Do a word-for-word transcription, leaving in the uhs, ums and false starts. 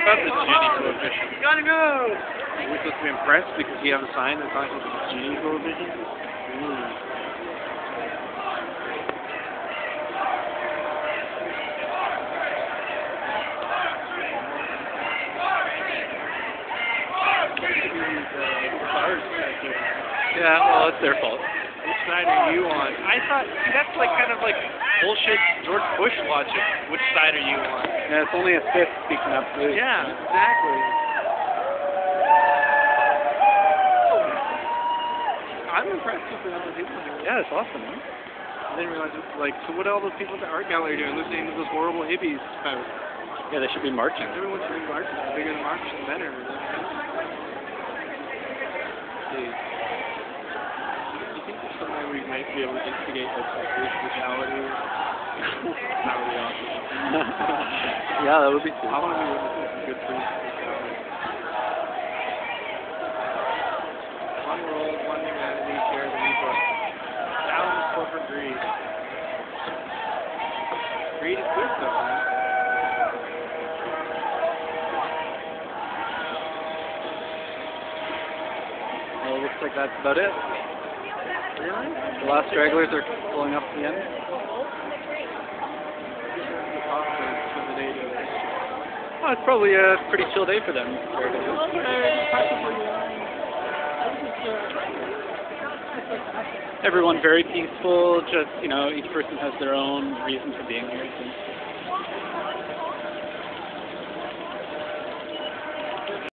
about the Gini coefficient? Gotta go! Are we supposed to be impressed because we have a sign that talks about the Gini coefficient? Ooh. Yeah, well, it's their fault. Which side are you on? I thought, see, that's like kind of like bullshit George Bush logic. Which side are you on? Yeah, it's only a fifth speaking up, please. Yeah, exactly. I'm impressed with the other people here. Yeah, it's awesome, man. I didn't realize it was like, so what are all those people at the art gallery doing listening to those horrible hippies spout? Yeah, they should be marching. Everyone should be marching. The bigger the march, the better. Dude. Do you think there's some way we might be able to instigate like police brutality? That would be awesome. Yeah, that would be cool. I want to be witnessing some good police brutality. One world, one humanity, share the new book. Down with corporate greed. Greed is good stuff, man. Well, it looks like that's about it. Really? The last stragglers are pulling up to the end. Oh, it's probably a pretty chill day for them. Everyone very peaceful, just, you know, each person has their own reason for being here. So.